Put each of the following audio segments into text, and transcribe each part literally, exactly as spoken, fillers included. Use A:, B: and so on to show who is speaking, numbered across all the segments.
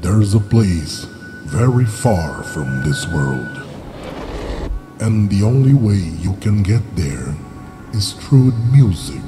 A: There's a place very far from this world, and the only way you can get there is through music.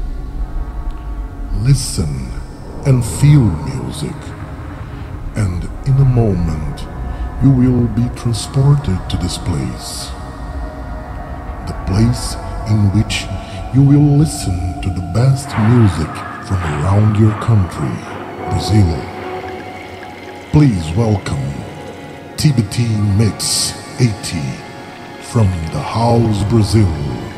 A: Listen and feel music, and in a moment you will be transported to this place. The place in which you will listen to the best music from around your country, Brazil. Please welcome T B T Mix eighty from the House Brazil.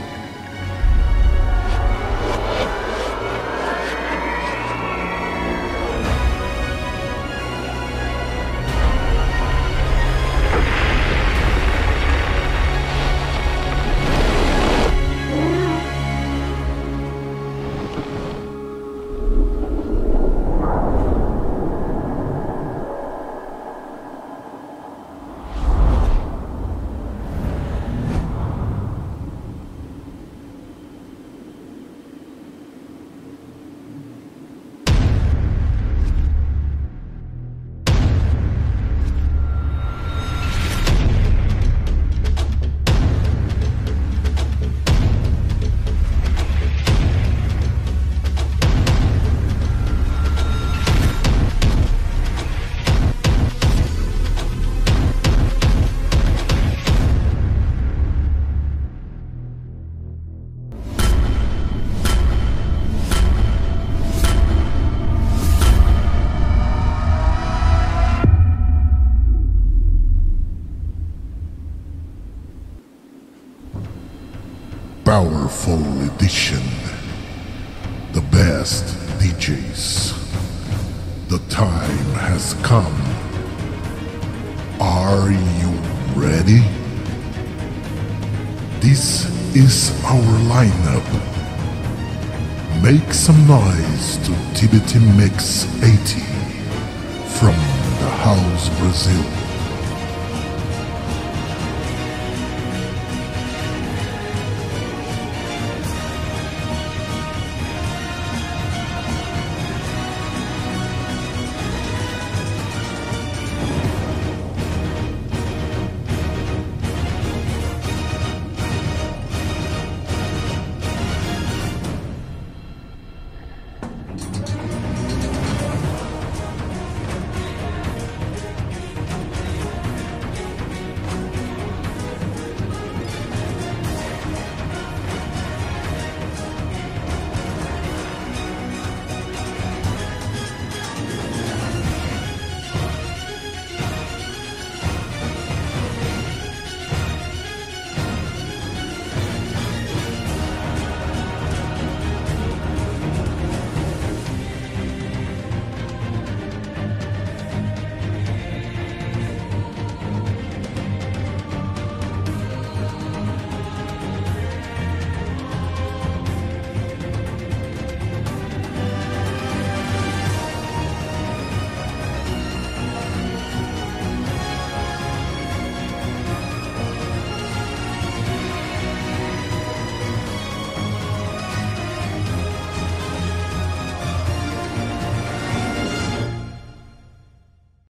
A: Powerful edition. The best D Js. The time has come. Are you ready? This is our lineup. Make some noise to T B T Mix eighty from the House Brazil.